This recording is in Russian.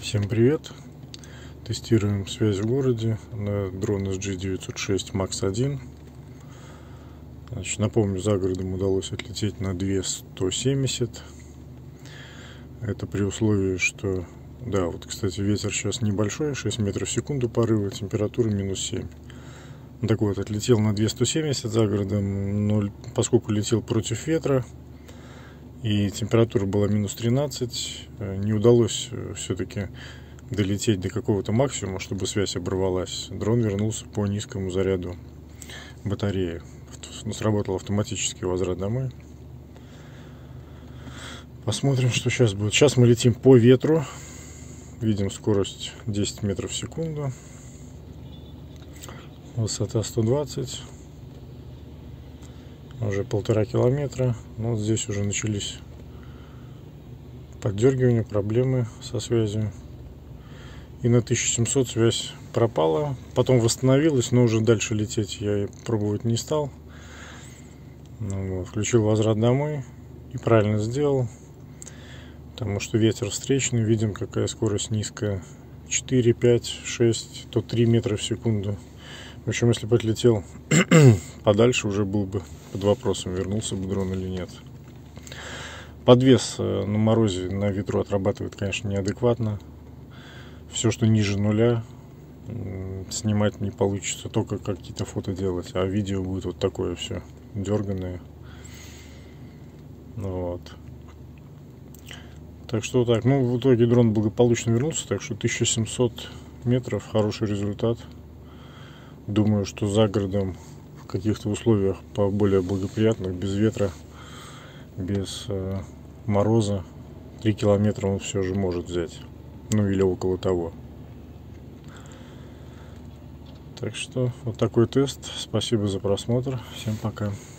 Всем привет! Тестируем связь в городе на дрон SG906 Max 1. Напомню, за городом удалось отлететь на 2170. Это при условии, что... Да, вот, кстати, ветер сейчас небольшой, 6 метров в секунду порыва, температура минус 7. Так вот, отлетел на 2170 за городом, но поскольку летел против ветра, и температура была минус 13, не удалось все-таки долететь до какого-то максимума, чтобы связь оборвалась. Дрон вернулся по низкому заряду батареи. Сработал автоматический возврат домой. Посмотрим, что сейчас будет. Сейчас мы летим по ветру. Видим скорость 10 метров в секунду. Высота 120. Уже 1,5 километра. Но вот здесь уже начались поддергивания, проблемы со связью. И на 1700 связь пропала. Потом восстановилась, но уже дальше лететь я пробовать не стал. Включил возврат домой. И правильно сделал. Потому что ветер встречный. Видим, какая скорость низкая. 4, 5, 6, то 3 метра в секунду. В общем, если бы отлетел подальше, уже был бы под вопросом, вернулся бы дрон или нет. Подвес на морозе, на ветру отрабатывает, конечно, неадекватно. Все, что ниже нуля, снимать не получится, только какие-то фото делать. А видео будет вот такое все, дерганое. Вот. Так что так, в итоге дрон благополучно вернулся, так что 1700 метров, хороший результат. Думаю, что за городом в каких-то условиях более благоприятных, без ветра, без мороза, 3 километра он все же может взять. Ну или около того. Так что вот такой тест. Спасибо за просмотр. Всем пока.